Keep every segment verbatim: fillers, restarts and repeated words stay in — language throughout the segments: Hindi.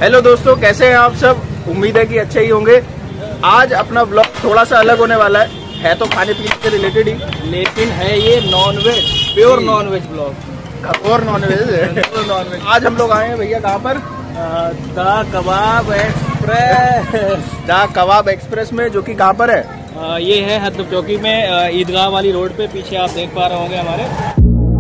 हेलो दोस्तों, कैसे हैं आप सब? उम्मीद है कि अच्छे ही होंगे। आज अपना ब्लॉग थोड़ा सा अलग होने वाला है है तो खाने पीने से रिलेटेड ही, लेकिन है ये non veg, pure non veg blog और नॉन वेज नॉन वेज। आज हम लोग आए हैं भैया कहाँ पर? दा कबाब एक्सप्रेस। दा कबाब एक्सप्रेस में, जो कि कहाँ पर है? आ, ये है हदब चौकी में, ईदगाह वाली रोड पे। पीछे आप देख पा रहे होंगे हमारे।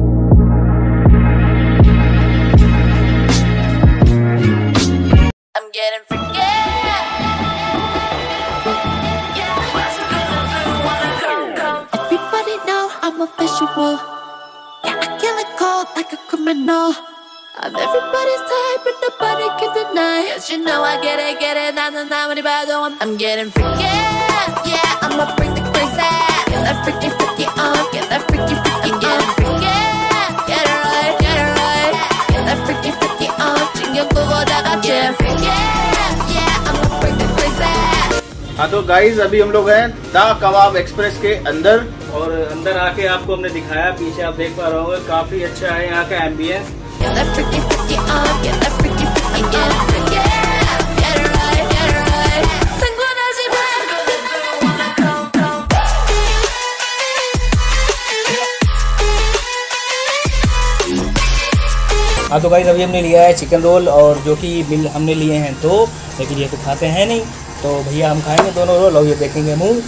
I'm everybody's type, but nobody can deny. Yes, you know I get it, get it. Not nobody bad. I'm getting freaky, yeah. I'ma bring the crazy. Get that freaky, freaky on. Get that freaky, freaky on. Getting freaky, get it right, get it right. Get that freaky, freaky on. Jingle go da da get freaky, yeah. I'ma bring the crazy. हाँ तो गाइज, अभी हम लोग हैं दा कबाब एक्सप्रेस के अंदर, और अंदर आके आपको हमने दिखाया। पीछे आप देख पा रहे होंगे, काफी अच्छा है यहाँ का ambience. Get that freaky, freaky on. Get that freaky, freaky on. Get freaky, get it right, get it right. Sanguinaji हाँ तो गाइस, अभी हमने लिया है चिकन रोल, और जो कि बिल हमने लिए हैं दो, लेकिन ये तो खाते हैं नहीं, तो भैया हम खाएंगे दोनों रोल और ये देखेंगे मुँह।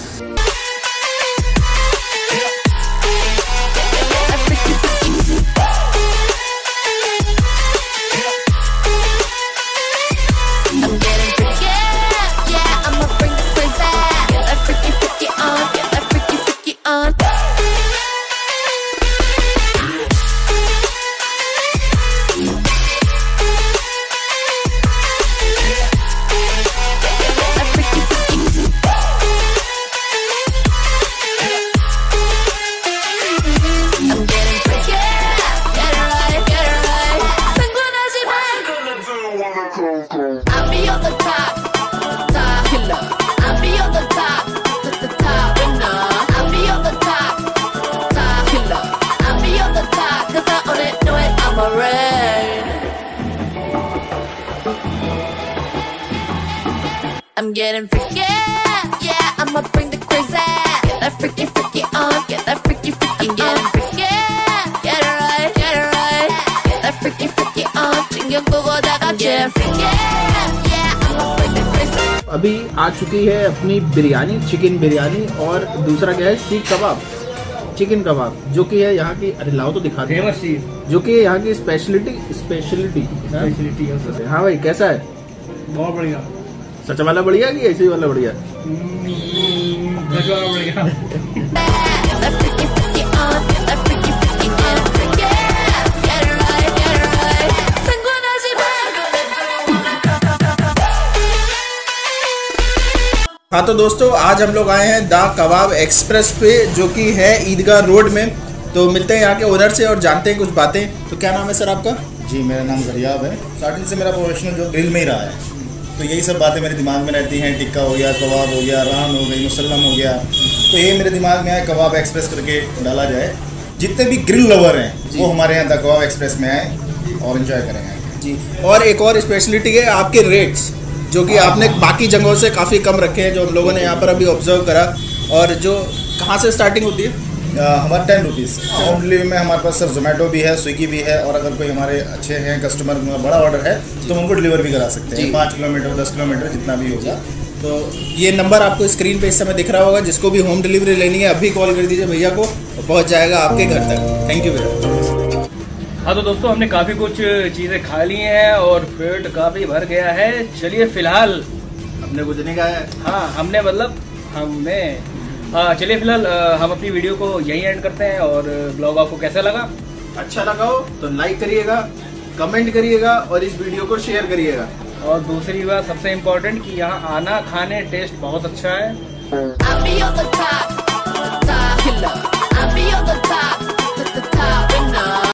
I'm getting freaky, yeah. I'ma bring the crazy. Get that freaky, freaky on. Get that freaky, freaky on. Getting freaky, get it right, get it right. Get that freaky, freaky on. Jingle go da da get freaky, yeah. I'ma bring the crazy. अभी आ चुकी है अपनी बिरयानी, चिकन बिरयानी, और दूसरा क्या है? सीख कबाब, चिकन कबाब, जो कि है यहाँ की। अरे लाओ तो दिखा दे, फेमस चीज, जो कि यहाँ की स्पेशलिटी स्पेशलिटी स्पेशलिटी हाँ भाई, कैसा है? बहुत बढ़िया। सच वाला बढ़िया कि ऐसे ही वाला बढ़िया? बढ़िया। हाँ तो दोस्तों, आज हम लोग आए हैं दा कबाब एक्सप्रेस पे, जो कि है ईदगाह रोड में। तो मिलते हैं यहाँ के ओनर से और जानते हैं कुछ बातें। तो क्या नाम है सर आपका? जी, मेरा नाम जरियाब है। स्टार्टिंग से मेरा प्रोफेशनल जो ग्रिल में ही रहा है, तो यही सब बातें मेरे दिमाग में रहती हैं। टिक्का हो गया, कबाब हो गया, रान हो गई, मुसल्लम हो गया, तो ये मेरे दिमाग में आए कबाब एक्सप्रेस करके डाला जाए। जितने भी ग्रिल लवर हैं वो हमारे यहाँ दा कबाब एक्सप्रेस में आए और एंजॉय करेंगे जी। और एक और स्पेशलिटी है आपके रेट्स, जो कि आपने बाकी जगहों से काफ़ी कम रखे हैं, जो हम लोगों ने यहाँ पर अभी ऑब्जर्व करा। और जो कहाँ से स्टार्टिंग होती है? हमारा टेन रुपीज़ होम डिलीवरी में हमारे पास सर जोमेटो भी है, स्विगी भी है, और अगर कोई हमारे अच्छे हैं कस्टमर, बड़ा ऑर्डर है तो हम उनको डिलीवर भी करा सकते हैं। पाँच किलोमीटर दस किलोमीटर जितना भी होगा। तो ये नंबर आपको स्क्रीन पे इस समय दिख रहा होगा। जिसको भी होम डिलीवरी लेनी है अभी कॉल कर दीजिए भैया को, तो पहुँच जाएगा आपके घर तक। थैंक यू भैया। हाँ तो दोस्तों, हमने काफ़ी कुछ चीज़ें खा ली हैं और पेट काफ़ी भर गया है। चलिए फिलहाल हमने कुछ नहीं खाया है। हाँ, हमने मतलब हमने हाँ चलिए फिलहाल हम अपनी वीडियो को यहीं एंड करते हैं। और ब्लॉग आपको कैसा लगा? अच्छा लगा हो तो लाइक करिएगा, कमेंट करिएगा और इस वीडियो को शेयर करिएगा। और दूसरी बात सबसे इम्पोर्टेंट, कि यहाँ आना, खाने, टेस्ट बहुत अच्छा है। I'll be on the top, top killer. I'll be on the top, the top.